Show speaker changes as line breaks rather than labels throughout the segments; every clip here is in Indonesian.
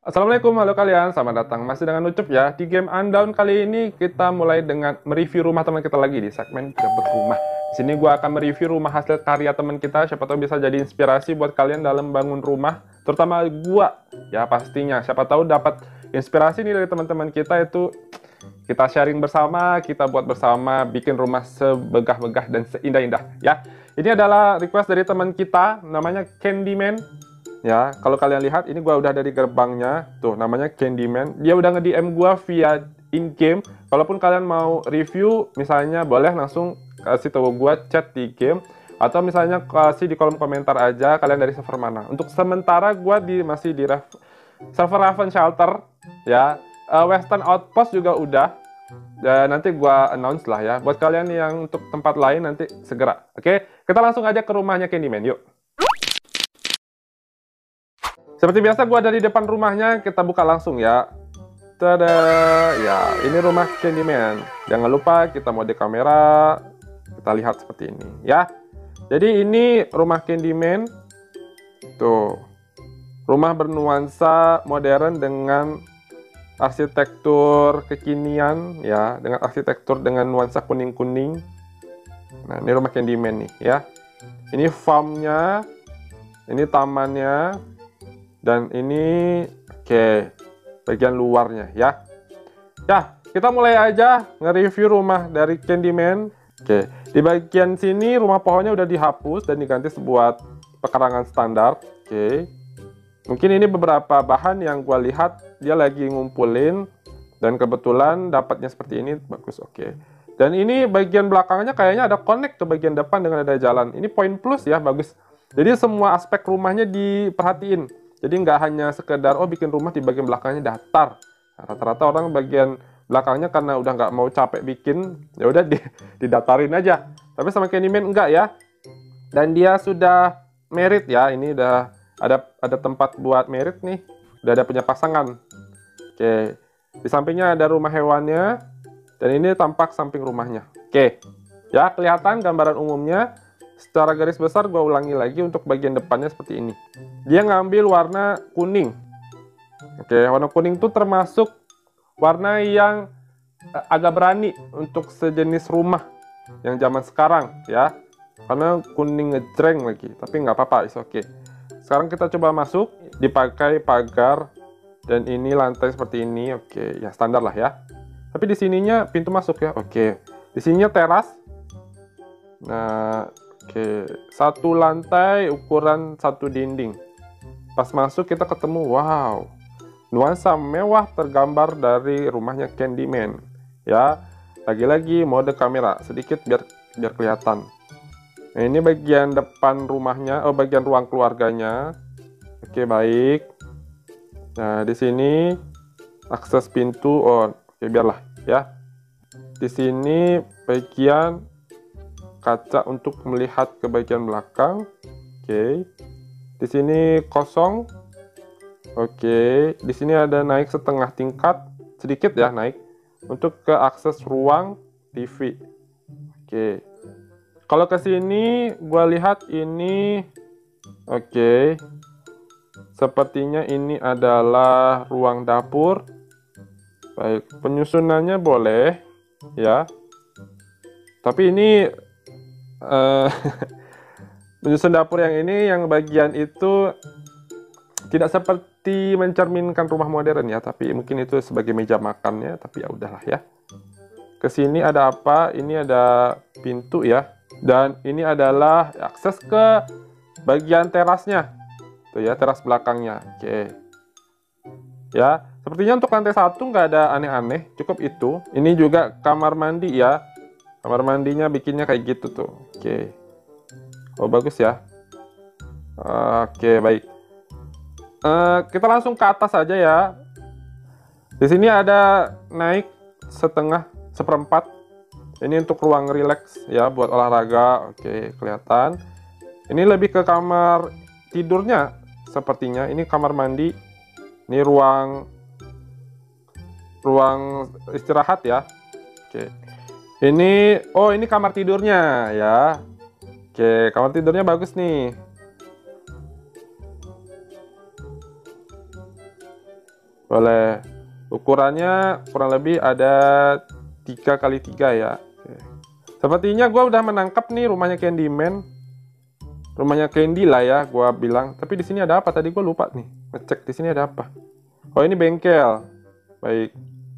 Assalamualaikum, halo kalian, selamat datang masih dengan Ucup ya. Di game Undawn kali ini kita mulai dengan mereview rumah teman kita lagi di segmen Grebek Rumah. Di sini gue akan mereview rumah hasil karya teman kita, siapa tahu bisa jadi inspirasi buat kalian dalam bangun rumah, terutama gue ya pastinya. Siapa tahu dapat inspirasi nih dari teman-teman kita, itu kita sharing bersama, kita buat bersama, bikin rumah sebegah-begah dan seindah-indah ya. Ini adalah request dari teman kita, namanya Candyman. Ya, kalau kalian lihat, ini gua udah dari gerbangnya. Tuh, namanya Candyman. Dia udah nge-DM gua via in-game. Kalaupun kalian mau review, misalnya boleh langsung kasih tahu gua chat di game. Atau misalnya kasih di kolom komentar aja kalian dari server mana. Untuk sementara gua masih di server Raven Shelter. Ya, Western Outpost juga udah. Dan nanti gua announce lah ya. Buat kalian yang untuk tempat lain nanti segera. Oke, kita langsung aja ke rumahnya Candyman. Yuk. Seperti biasa, gua dari depan rumahnya, kita buka langsung ya. Tada! Ya, ini rumah Candyman. Jangan lupa kita mode kamera, kita lihat seperti ini ya. Jadi ini rumah Candyman. Tuh. Rumah bernuansa modern dengan arsitektur kekinian ya, dengan arsitektur dengan nuansa kuning-kuning. Nah, ini rumah Candyman nih ya. Ini farmnya, ini tamannya. Dan ini bagian luarnya ya. Ya, kita mulai aja nge-review rumah dari Candyman. Di bagian sini rumah pohonnya udah dihapus dan diganti sebuah pekarangan standar. Mungkin ini beberapa bahan yang gua lihat dia lagi ngumpulin dan kebetulan dapatnya seperti ini, bagus. Dan ini bagian belakangnya kayaknya ada connect ke bagian depan dengan ada jalan. Ini poin plus ya, bagus. Jadi semua aspek rumahnya diperhatiin. Jadi nggak hanya sekedar bikin rumah di bagian belakangnya datar. Nah, rata-rata orang bagian belakangnya karena udah nggak mau capek bikin, ya udah didatarin aja. Tapi sama Candyman enggak ya. Dan dia sudah married ya. Ini udah ada tempat buat married nih. Udah ada punya pasangan. Di sampingnya ada rumah hewannya. Dan ini tampak samping rumahnya. Ya, kelihatan gambaran umumnya. Secara garis besar gue ulangi lagi untuk bagian depannya seperti ini. Dia ngambil warna kuning. Warna kuning itu termasuk warna yang agak berani untuk sejenis rumah yang zaman sekarang ya. Karena kuning ngejreng lagi, tapi nggak apa-apa, is oke. Sekarang kita coba masuk, dipakai pagar dan ini lantai seperti ini, ya standar lah ya. Tapi di sininya pintu masuk ya, Di sininya teras. Nah, satu lantai ukuran satu dinding. Pas masuk kita ketemu, wow, nuansa mewah tergambar dari rumahnya Candyman. Ya, lagi-lagi mode kamera sedikit biar kelihatan. Nah, ini bagian depan rumahnya, bagian ruang keluarganya. Baik. Nah, di sini akses pintu, biarlah ya. Di sini bagian kaca untuk melihat ke bagian belakang. Di sini kosong. Di sini ada naik setengah tingkat, sedikit ya naik untuk ke akses ruang TV. Kalau ke sini gua lihat ini sepertinya ini adalah ruang dapur. Baik, penyusunannya boleh ya. Tapi ini menyusun dapur yang ini, yang bagian itu tidak seperti mencerminkan rumah modern ya, tapi mungkin itu sebagai meja makannya, tapi ya udahlah ya. Kesini ada apa? Ini ada pintu ya, dan ini adalah akses ke bagian terasnya, tuh ya, teras belakangnya. Ya, sepertinya untuk lantai 1 nggak ada aneh-aneh, cukup itu. Ini juga kamar mandi ya. Kamar mandinya bikinnya kayak gitu tuh. Bagus ya. Baik. Kita langsung ke atas aja ya. Di sini ada naik seperempat. Ini untuk ruang relax ya, buat olahraga. Kelihatan. Ini lebih ke kamar tidurnya sepertinya. Ini kamar mandi. Ini ruang istirahat ya. Ini kamar tidurnya ya. Kamar tidurnya bagus nih. Boleh. Ukurannya kurang lebih ada 3x3 ya. Oke. Sepertinya gue udah menangkap nih rumahnya Candyman. Rumahnya Candy lah ya, gue bilang. Tapi di sini ada apa? Tadi gue lupa nih. Ngecek di sini ada apa. Oh, ini bengkel. Baik.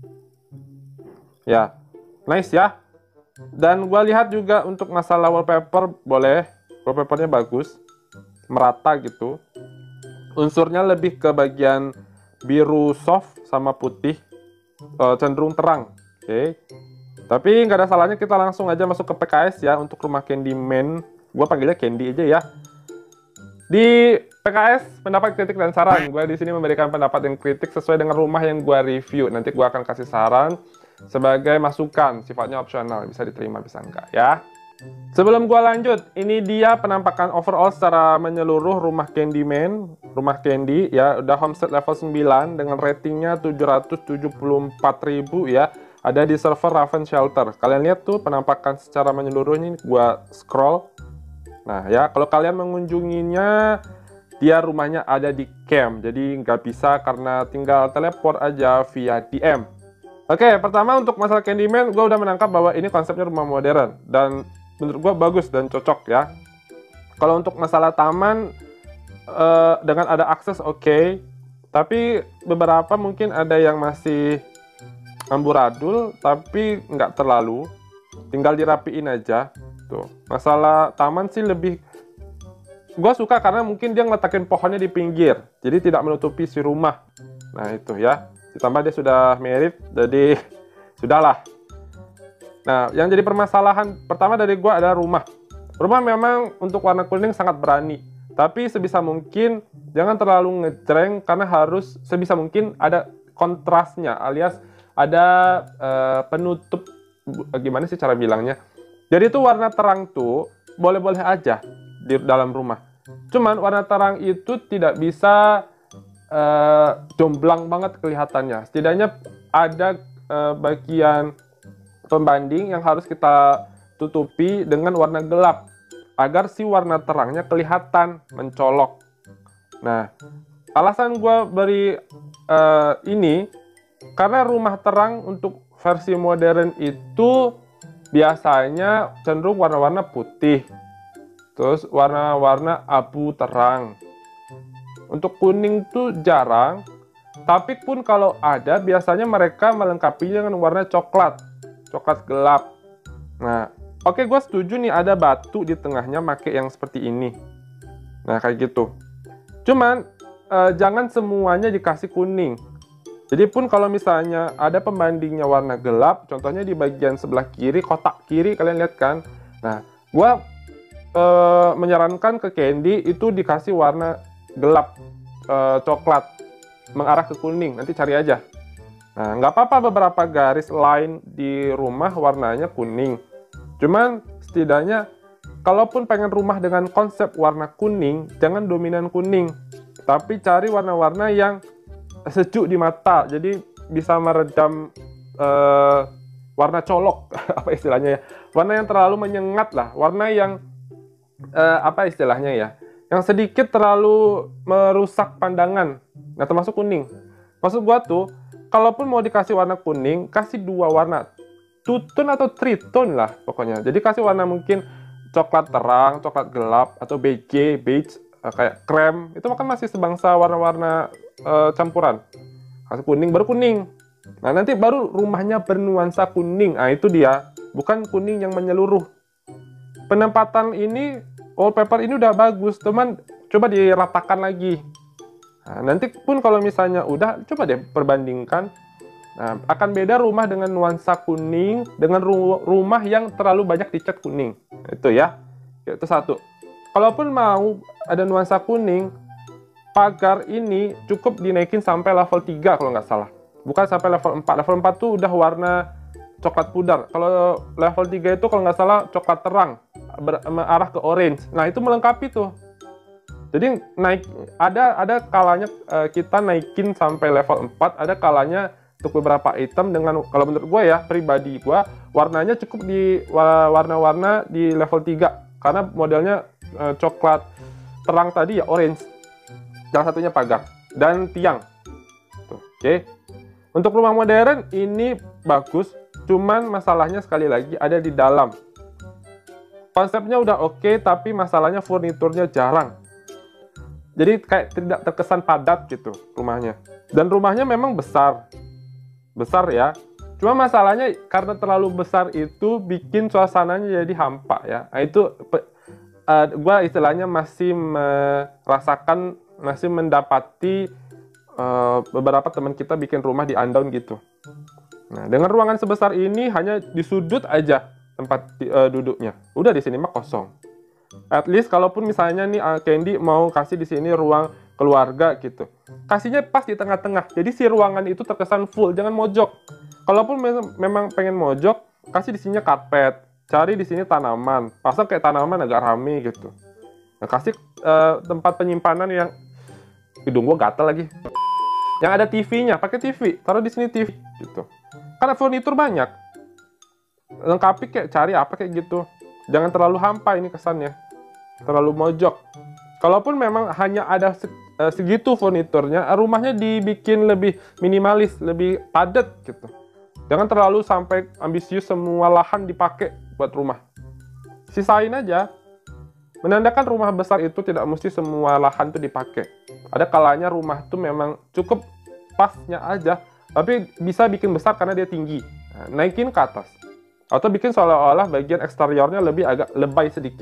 Ya, nice ya. Dan gue lihat juga untuk masalah wallpaper, boleh. Wallpapernya bagus. Merata gitu. Unsurnya lebih ke bagian biru soft sama putih. Cenderung terang. Oke. Tapi nggak ada salahnya kita langsung aja masuk ke PKS ya untuk rumah Candyman. Gue panggilnya Candy aja ya. Di PKS pendapat, kritik, dan saran. Gue di sini memberikan pendapat dan kritik sesuai dengan rumah yang gue review. Nanti gue akan kasih saran sebagai masukan, sifatnya opsional, bisa diterima bisa enggak ya. Sebelum gue lanjut, ini dia penampakan overall secara menyeluruh rumah Candyman, rumah Candy ya, udah homestead level 9 dengan ratingnya 774.000 ya. Ada di server Raven Shelter. Kalian lihat tuh penampakan secara menyeluruh ini, gua scroll. Nah ya, kalau kalian mengunjunginya, dia rumahnya ada di camp. Jadi nggak bisa karena tinggal teleport aja via DM. Oke, pertama untuk masalah Candyman, gue udah menangkap bahwa ini konsepnya rumah modern. Dan menurut gue bagus dan cocok ya. Kalau untuk masalah taman, dengan ada akses oke. Tapi beberapa mungkin ada yang masih amburadul, tapi nggak terlalu. Tinggal dirapiin aja. Tuh, masalah taman sih lebih gue suka karena mungkin dia ngeletakin pohonnya di pinggir, jadi tidak menutupi si rumah. Nah itu ya, ditambah dia sudah merit, jadi sudahlah. Nah, yang jadi permasalahan pertama dari gue adalah rumah. Rumah memang untuk warna kuning sangat berani, tapi sebisa mungkin jangan terlalu ngejreng karena harus sebisa mungkin ada kontrasnya, alias ada penutup, gimana sih cara bilangnya. Jadi itu warna terang tuh boleh-boleh aja di dalam rumah. Cuman warna terang itu tidak bisa jomblang banget kelihatannya. Setidaknya ada bagian pembanding yang harus kita tutupi dengan warna gelap agar si warna terangnya kelihatan mencolok. Nah, alasan gue beri ini karena rumah terang untuk versi modern itu biasanya cenderung warna-warna putih, terus warna-warna abu terang. Untuk kuning tuh jarang, tapi pun kalau ada biasanya mereka melengkapinya dengan warna coklat gelap. Nah, oke, gue setuju nih ada batu di tengahnya make yang seperti ini. Nah, kayak gitu. Cuman jangan semuanya dikasih kuning. Jadi pun kalau misalnya ada pembandingnya warna gelap, contohnya di bagian sebelah kiri, kotak kiri, kalian lihat kan? Nah, gua menyarankan ke Candy itu dikasih warna gelap, coklat, mengarah ke kuning, nanti cari aja. Nah, nggak apa-apa beberapa garis line di rumah warnanya kuning. Cuman setidaknya, kalaupun pengen rumah dengan konsep warna kuning, jangan dominan kuning. Tapi cari warna-warna yang sejuk di mata, jadi bisa meredam warna colok, apa istilahnya ya, warna yang terlalu menyengat lah, warna yang apa istilahnya ya, yang sedikit terlalu merusak pandangan. Nah, termasuk kuning. Maksud gua tuh, kalaupun mau dikasih warna kuning, kasih dua warna, two tone atau three tone lah pokoknya. Jadi kasih warna mungkin coklat terang, coklat gelap, atau beige, kayak krem, itu kan masih sebangsa warna-warna campuran. Kasih kuning, baru kuning. Nah, nanti baru rumahnya bernuansa kuning. Nah, itu dia, bukan kuning yang menyeluruh. Penempatan ini, wallpaper ini udah bagus, teman, coba diratakan lagi. Nah, nanti pun kalau misalnya udah, coba deh perbandingkan. Nah, akan beda rumah dengan nuansa kuning dengan rumah yang terlalu banyak dicat kuning. Itu ya, itu satu. Kalaupun mau ada nuansa kuning, pagar ini cukup dinaikin sampai level 3 kalau nggak salah. Bukan sampai level 4. Level 4 tuh udah warna coklat pudar. Kalau level 3 itu kalau nggak salah coklat terang, mengarah ke orange. Nah, itu melengkapi tuh. Jadi ada kalanya kita naikin sampai level 4, ada kalanya untuk beberapa item dengan, kalau menurut gue ya, pribadi gue, warnanya cukup di warna-warna di level 3. Karena modelnya coklat terang tadi ya, orange. Yang satunya pagar dan tiang. Tuh. Oke. Untuk rumah modern ini bagus, cuman masalahnya sekali lagi ada di dalam. Konsepnya udah oke, tapi masalahnya furniturnya jarang. Jadi kayak tidak terkesan padat gitu rumahnya. Dan rumahnya memang besar. Besar ya. Cuma masalahnya karena terlalu besar itu bikin suasananya jadi hampa ya. Nah, itu gua istilahnya masih merasakan, masih mendapati beberapa teman kita bikin rumah di Undown gitu. Nah, dengan ruangan sebesar ini hanya di sudut aja tempat duduknya. Udah di sini mah kosong. At least kalaupun misalnya nih Candy mau kasih di sini ruang keluarga gitu, kasihnya pas di tengah-tengah. Jadi si ruangan itu terkesan full, jangan mojok. Kalaupun memang pengen mojok, kasih di sini karpet, cari di sini tanaman, pasang kayak tanaman agak rame gitu. Nah, kasih tempat penyimpanan yang hidung gua gatel lagi. Yang ada TV-nya, pakai TV, taruh di sini TV gitu. Karena furnitur banyak. Lengkapi kayak cari apa kayak gitu. Jangan terlalu hampa ini kesannya. Terlalu mojok. Kalaupun memang hanya ada segitu furniturnya, rumahnya dibikin lebih minimalis, lebih padat gitu. Jangan terlalu sampai ambisius semua lahan dipakai buat rumah. Sisain aja. Menandakan rumah besar itu tidak mesti semua lahan itu dipakai. Ada kalanya rumah itu memang cukup pasnya aja, tapi bisa bikin besar karena dia tinggi. Nah, naikin ke atas. Atau bikin seolah-olah bagian eksteriornya lebih agak lebay sedikit.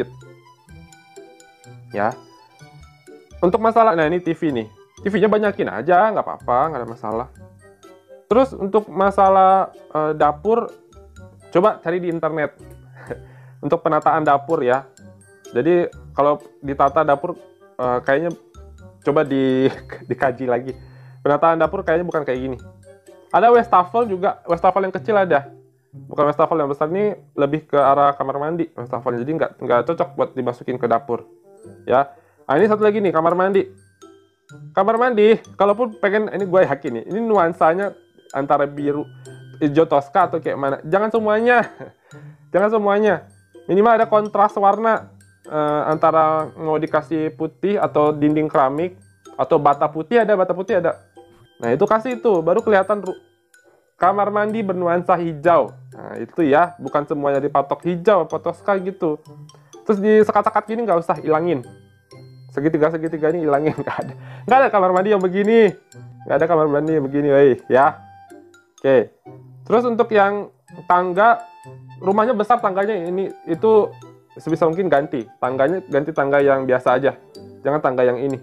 Ya. Untuk masalah, nah ini TV nih. TV-nya banyakin aja, nggak apa-apa, nggak ada masalah. Terus untuk masalah dapur, coba cari di internet. Untuk penataan dapur ya. Jadi kalau ditata dapur kayaknya coba dikaji lagi. Penataan dapur kayaknya bukan kayak gini. Ada wastafel juga, wastafel yang kecil ada. Bukan wastafel yang besar, ini lebih ke arah kamar mandi wastafelnya. Jadi nggak cocok buat dimasukin ke dapur. Ya. Nah, ini satu lagi nih, kamar mandi. Kamar mandi, kalaupun pengen, ini gue yakin nih, ini nuansanya antara biru, hijau toska atau kayak mana. Jangan semuanya. Jangan semuanya. Minimal ada kontras warna. Antara mau dikasih putih atau dinding keramik atau bata putih ada. Nah itu kasih itu baru kelihatan kamar mandi bernuansa hijau. Nah itu ya, bukan semuanya dipatok hijau atau toska gitu. Terus di sekat-sekat gini nggak usah hilangin. Segitiga ini hilangin, nggak ada kamar mandi yang begini, nggak ada kamar mandi yang begini, woi ya. Oke. Terus untuk yang tangga, rumahnya besar tangganya itu sebisa mungkin ganti tangga yang biasa aja, jangan tangga yang ini.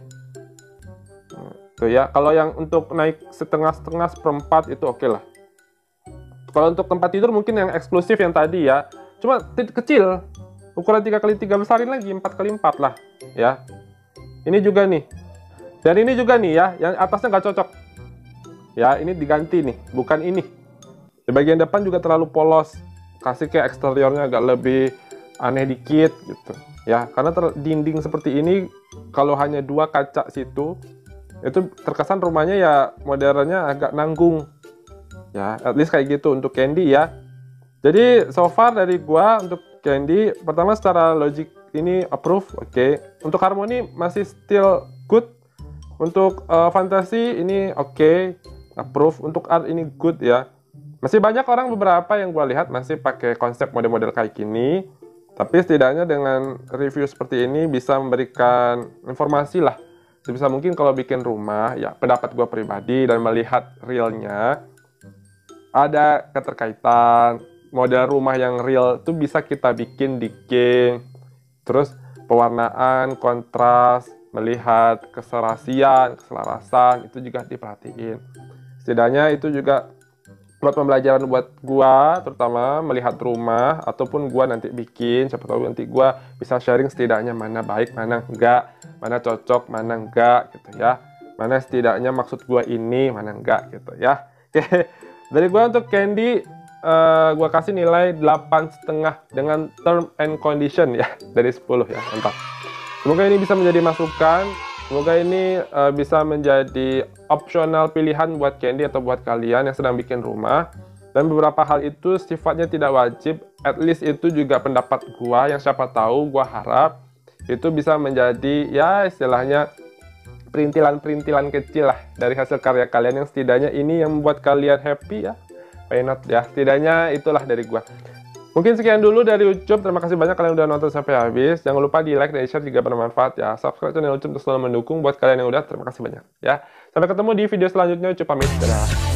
Tuh ya, kalau yang untuk naik setengah seperempat itu oke lah. Kalau untuk tempat tidur mungkin yang eksklusif yang tadi ya, cuma kecil, ukuran 3x3 besarin lagi 4x4 lah ya. Ini juga nih, dan ini juga nih ya, yang atasnya nggak cocok ya, ini diganti nih, bukan ini. Di bagian depan juga terlalu polos, kasih kayak eksteriornya agak lebih aneh dikit gitu ya, karena dinding seperti ini kalau hanya 2 kaca situ itu terkesan rumahnya ya modernnya agak nanggung ya. At least kayak gitu untuk Candy ya. Jadi so far dari gua untuk Candy, pertama secara logik ini approve, oke. Untuk harmoni masih still good. Untuk fantasi ini oke, approve. Untuk art ini good ya. Masih banyak orang beberapa yang gua lihat masih pakai konsep model-model kayak gini. Tapi setidaknya dengan review seperti ini bisa memberikan informasi lah. Sebisa mungkin kalau bikin rumah, ya pendapat gue pribadi dan melihat realnya, ada keterkaitan. Model rumah yang real itu bisa kita bikin di game. Terus pewarnaan, kontras, melihat keselarasan, itu juga diperhatiin. Setidaknya itu juga buat pembelajaran buat gua, terutama melihat rumah ataupun gua nanti bikin, siapa tahu nanti gua bisa sharing setidaknya mana baik, mana enggak, mana cocok, mana enggak gitu ya. Mana setidaknya maksud gua ini, mana enggak gitu ya. Oke. Dari gua untuk Candy gua kasih nilai 8,5 dengan term and condition ya, dari 10 ya. Mantap. Semoga ini bisa menjadi masukan. Semoga ini bisa menjadi opsional pilihan buat Candy atau buat kalian yang sedang bikin rumah. Dan beberapa hal itu sifatnya tidak wajib. At least itu juga pendapat gua yang siapa tahu gua harap itu bisa menjadi ya istilahnya perintilan-perintilan kecil lah dari hasil karya kalian yang setidaknya ini yang membuat kalian happy ya. Why not ya, setidaknya itulah dari gua. Mungkin sekian dulu dari Ucup. Terima kasih banyak kalian udah nonton sampai habis. Jangan lupa di like dan share jika bermanfaat ya. Subscribe channel Ucup untuk selalu mendukung. Buat kalian yang udah, terima kasih banyak ya. Sampai ketemu di video selanjutnya. Ucup pamit. Dadah.